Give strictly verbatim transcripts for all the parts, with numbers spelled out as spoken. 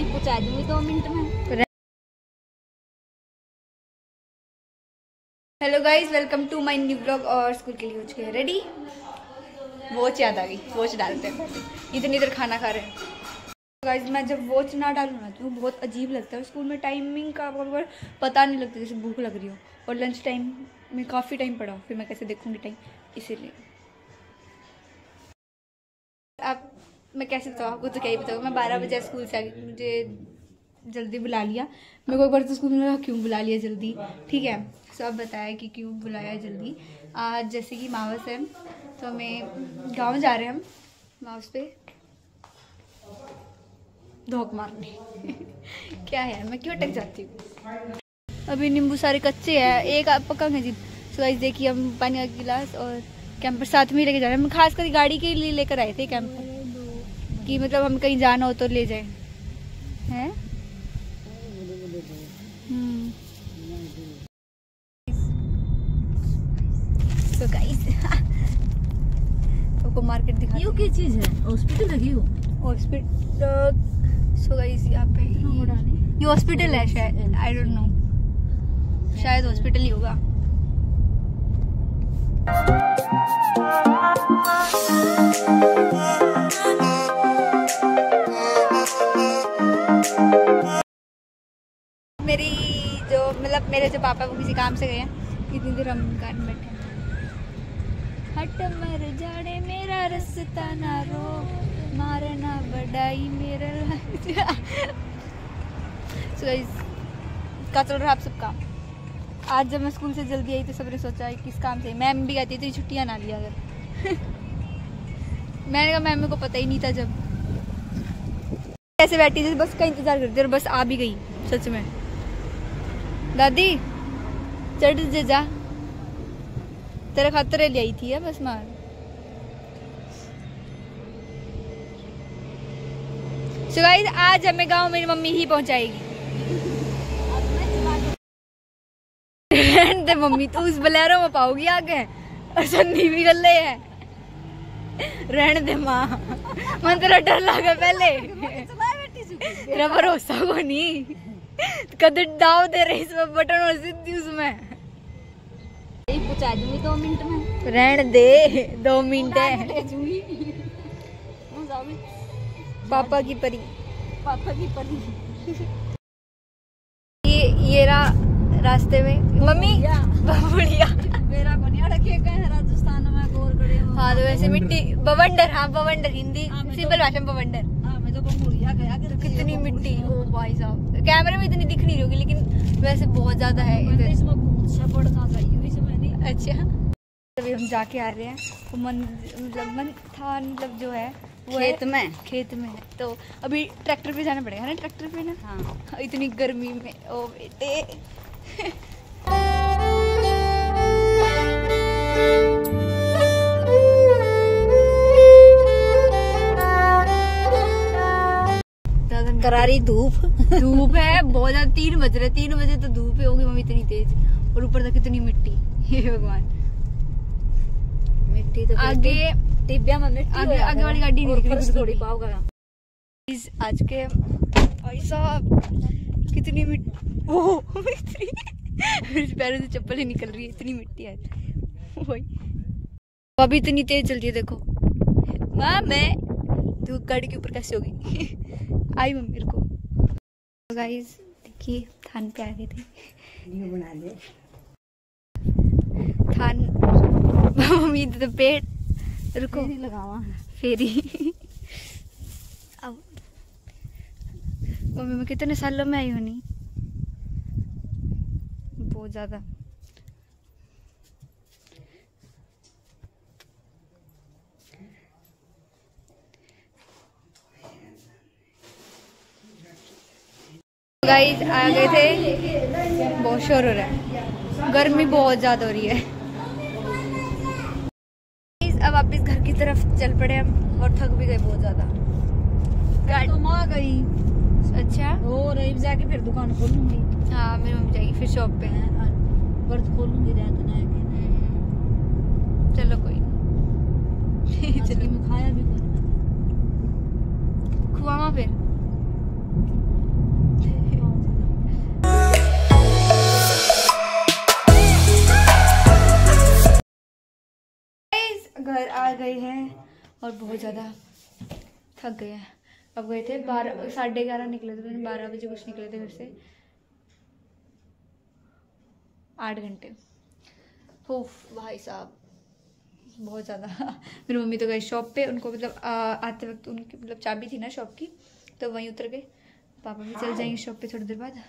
पहुंचा दूंगी दो मिनट में। Hello guys, welcome to my new blog. और स्कूल के लिए हो चुके हैं रेडी। वॉच याद आ गई, वॉच डालते हैं। इतनी देर खाना खा रहे हैं गाइज। मैं जब वॉच ना डालूँ ना तो बहुत अजीब लगता है। स्कूल में टाइमिंग का बराबर पता नहीं लगता, जैसे भूख लग रही हो। और लंच टाइम में काफ़ी टाइम पड़ा, फिर मैं कैसे देखूँगी टाइम, इसीलिए। अब मैं कैसे बताऊँ आपको, तो क्या ही बताऊँ। मैं बारह बजे स्कूल से आ गई, मुझे जल्दी बुला लिया। मेरे को एक बार तो स्कूल में लगा क्यों बुला लिया जल्दी, ठीक है। सब बताया कि क्यों बुलाया जल्दी। आज जैसे कि मावस है तो हमें गांव जा रहे हैं हम मावस पे धोख मारने। क्या है, मैं क्यों अटक जाती हूँ। अभी नींबू सारे कच्चे हैं, एक पका है जी। सो गाइस देखिए, हम पानी का गिलास और कैंपर साथ में ही लेके जा रहे हैं। हम खास कर गाड़ी के लिए लेकर आए थे कैंपर, कि मतलब हम कहीं जाना हो तो ले जाए हैं। हम्म तो गाइस आपको मार्केट दिखा। ये क्या चीज है? हॉस्पिटल लगी हो? हॉस्पिटल। सो गाइस यहाँ पे ये हॉस्पिटल है शायद, आई डोंट नो, शायद हॉस्पिटल ही होगा। मेरी जो मतलब मेरे जो पापा वो किसी काम से गए हैं, इतनी देर हम कार में बैठे हैं। हट मर जाने मेरा रास्ता ना रो, मारना बढ़ाई मेरा। सो गाइस का चल रहा है आप सबका। आज जब मैं स्कूल से जल्दी आई तो सबने सोचा है किस काम से। मैम भी कहती थी छुट्टियां ना लिया अगर। मैंने कहा मैम को पता ही नहीं था। जब कैसे बैठी थी, बस का इंतजार करती और बस आ भी गई सच में। दादी चढ़ जे जा, तेरे खातर ले आई थी है बस मार। सो गाइस आज हमें गांव मेरी मम्मी ही पहुंचाएगी। दे मम्मी तू उस बलेरो में पाओगी आगे, और सन्नी भी गले है। रहने दे माँ, मन तेरा डर लगा पहले। तेरा भरोसा को नहीं, कदे दाव दे रही इसमें बटन और सीधी उसमें। पहुंचा दूंगी दो मिनट में। रहने दे, दो मिनट है। पापा की परी, पापा की परी। ये ये रहा रास्ते में मम्मी बढ़िया। मेरा बनिया रखे गए राजस्थान में गोर गड़े। हाँ तो वैसे मिट्टी बवंडर, हाँ बवंडर हिंदी सिंपल भाषा में बवंडर। हाँ मैं तो बमुड़िया गया कि कितनी मिट्टी, ओ भाई साहब कैमरे में इतनी दिख नहीं होगी लेकिन वैसे बहुत ज्यादा है इधर। इसमें अच्छा पड़ना चाहिए इसमें नहीं। अच्छा अभी हम जाके आ रहे हैं। वो मन मतलब मन था मतलब जो है वो खेत है, में खेत में है। तो अभी ट्रैक्टर पे जाना पड़ेगा ना, ट्रैक्टर पे ना। हाँ इतनी गर्मी में ओ बेटे। करारी धूप धूप है बहुत ज्यादा। तीन बज रहे, तीन बजे तो धूप होगी मम्मी इतनी तेज। और ऊपर तक कितनी मिट्टी, हे भगवान। मिट्टी तो आगे टिब्बिया में मिट्टी आगे आगे वाली गाड़ी नहीं दिख रही थोड़ी पाओगा। आज के भाई साहब कितनी मिट्टी, ओह इतनी मेरे पैरों से चप्पल ही निकल रही है, इतनी मिट्टी है वही। अभी इतनी तेज चलती है देखो। माँ मैं धूप गाड़ी के ऊपर कैसे होगी। आई मम्मी मेरे को। गाइस देखिए थान पे आ गए थे। बना दे थान मम्मी तो पेट रुको लगावा फेरी। अब मम्मी मैं कितने सालों में आई होनी, बहुत ज्यादा। गाइस आ गए थे, बहुत शोर हो रहा है, गर्मी बहुत ज्यादा हो रही है। अब वापिस घर की तरफ चल पड़े हम और थक भी गए बहुत ज्यादा। तुम आ गई। अच्छा और जाके फिर दुकान खोलूंगी। हाँ मेरी मम्मी जाएगी फिर शॉप पे, बर्त खोलूंगी रात ना चलो कोई चलिए मैं खाया भी खुआवा फिर आ गए हैं और बहुत ज़्यादा थक गए हैं। अब गए थे बारह साढ़े ग्यारह निकले थे, मैंने बारह बजे कुछ निकले थे घर से, आठ घंटे। उफ भाई साहब बहुत ज़्यादा। मेरी मम्मी तो गई शॉप पे, उनको मतलब आ, आते वक्त उनकी मतलब चाबी थी ना शॉप की, तो वहीं उतर गए। पापा भी चल जाएंगे शॉप पे थोड़ी देर बाद।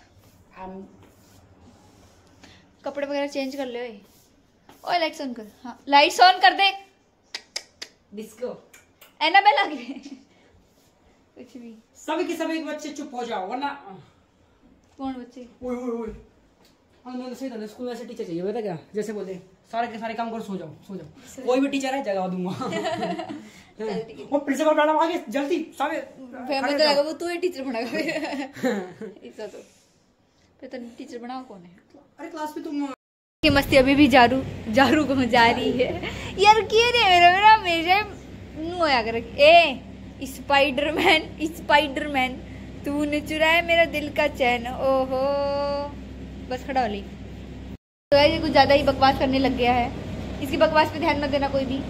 कपड़े वगैरह चेंज कर ले। ओए लाइट्स ऑन कर। हाँ लाइट्स ऑन कर दे। डिस्को एनाबेल आ गई। कुछ भी सभी के सभी बच्चे चुप हो जाओ वरना। कौन बच्चे? ओए ओए ओए मैंने सही था स्कूल में ऐसे टीचर चाहिए पता क्या, जैसे बोले सारे के सारे काम करो, सो जाओ सो जाओ, कोई भी टीचर है जगह दूंगा। वो प्रिंसिपल मैडम आ गए जल्दी सारे, फिर मुझे लगा वो तू ही टीचर बनाएगा। ऐसा तो फिर तो टीचर बनाओ कौन है? अरे क्लास में तुम की मस्ती अभी भी जारू जारू को जा रही है यार। किए रे मेरा मेरा मेरे मुंह होया कर। ए स्पाइडरमैन स्पाइडरमैन तूने चुराया मेरा दिल का चैन। ओहो बस खड़ा वाली। तो ये कुछ ज्यादा ही बकवास करने लग गया है, इसकी बकवास पे ध्यान मत देना कोई भी।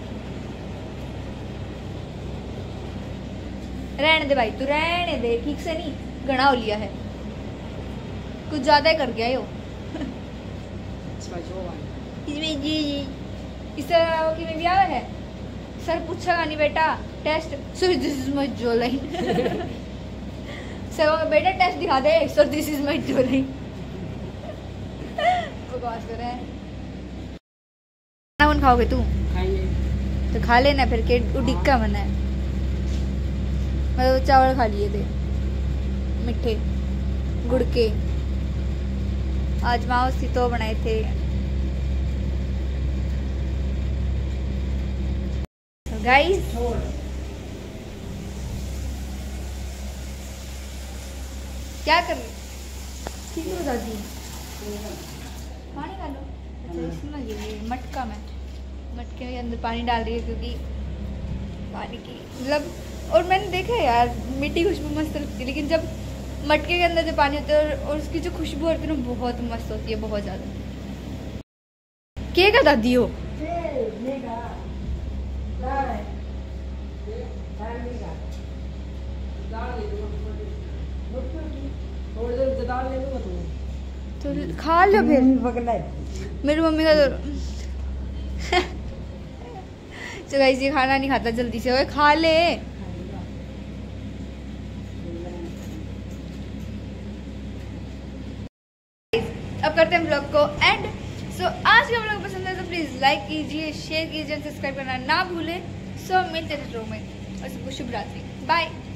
रहने दे भाई तू, रहने दे, ठीक से नहीं गणा हो लिया है, कुछ ज्यादा ही कर गया यो। इस तरह की में भी आवे है, सर पूछेगा नहीं बेटा test, sir this is my जो लाइन। सर बेटा टेस्ट दिखा दे, सर दिस इज माय जो लाइन। बकवास कर रहे हैं। खाना खाओगे तू? खाएंगे तो खा लेना फिर के उडिक का मन है। मैं तो चावल खा लिए थे मिठे गुड़ के, आज माँ सितो बनाए थे। गाइस क्या कर रहे? ठीक है दादी पानी डालो। अच्छा इसमें ये मटका में मटके के अंदर पानी डाल रही है क्योंकि पानी की मतलब, और मैंने देखा है यार मिट्टी खुशबू मस्त लगती है, लेकिन जब मटके के अंदर जो पानी होता है और उसकी जो खुशबू होती है ना बहुत मस्त होती है, बहुत ज्यादा। क्या का दादी हो? तो खा लो फिर। मेरी मम्मी का तो तो गाइस ये खाना नहीं खाता जल्दी से, ओए खा ले। अब करते हैं ब्लॉग को एंड। सो आज का ब्लॉग पसंद है तो प्लीज लाइक कीजिए, शेयर कीजिए, सब्सक्राइब करना ना भूलें। सो मिलते हैं में और सबको शुभ रात्रि, बाय।